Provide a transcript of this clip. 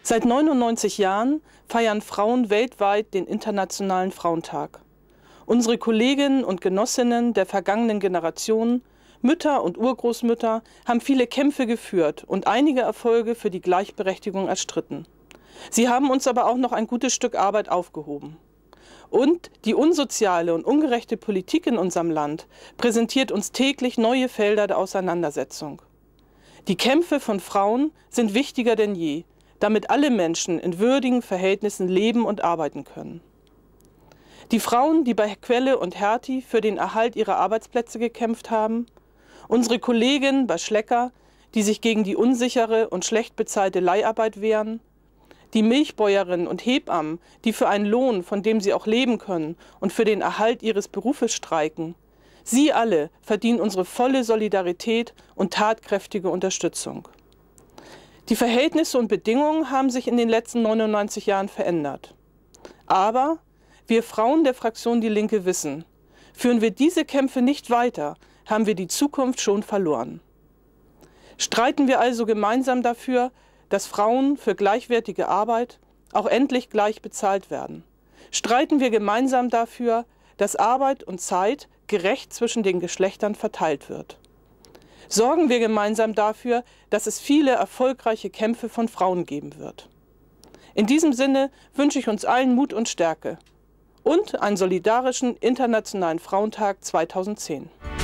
Seit 99 Jahren feiern Frauen weltweit den Internationalen Frauentag. Unsere Kolleginnen und Genossinnen der vergangenen Generationen, Mütter und Urgroßmütter, haben viele Kämpfe geführt und einige Erfolge für die Gleichberechtigung erstritten. Sie haben uns aber auch noch ein gutes Stück Arbeit aufgehoben. Und die unsoziale und ungerechte Politik in unserem Land präsentiert uns täglich neue Felder der Auseinandersetzung. Die Kämpfe von Frauen sind wichtiger denn je, damit alle Menschen in würdigen Verhältnissen leben und arbeiten können. Die Frauen, die bei Quelle und Hertie für den Erhalt ihrer Arbeitsplätze gekämpft haben, unsere Kolleginnen bei Schlecker, die sich gegen die unsichere und schlecht bezahlte Leiharbeit wehren, die Milchbäuerinnen und Hebammen, die für einen Lohn, von dem sie auch leben können, und für den Erhalt ihres Berufes streiken. Sie alle verdienen unsere volle Solidarität und tatkräftige Unterstützung. Die Verhältnisse und Bedingungen haben sich in den letzten 99 Jahren verändert. Aber wir Frauen der Fraktion Die Linke wissen, führen wir diese Kämpfe nicht weiter, haben wir die Zukunft schon verloren. Streiten wir also gemeinsam dafür, dass Frauen für gleichwertige Arbeit auch endlich gleich bezahlt werden. Streiten wir gemeinsam dafür, dass Arbeit und Zeit gerecht zwischen den Geschlechtern verteilt wird. Sorgen wir gemeinsam dafür, dass es viele erfolgreiche Kämpfe von Frauen geben wird. In diesem Sinne wünsche ich uns allen Mut und Stärke und einen solidarischen Internationalen Frauentag 2010.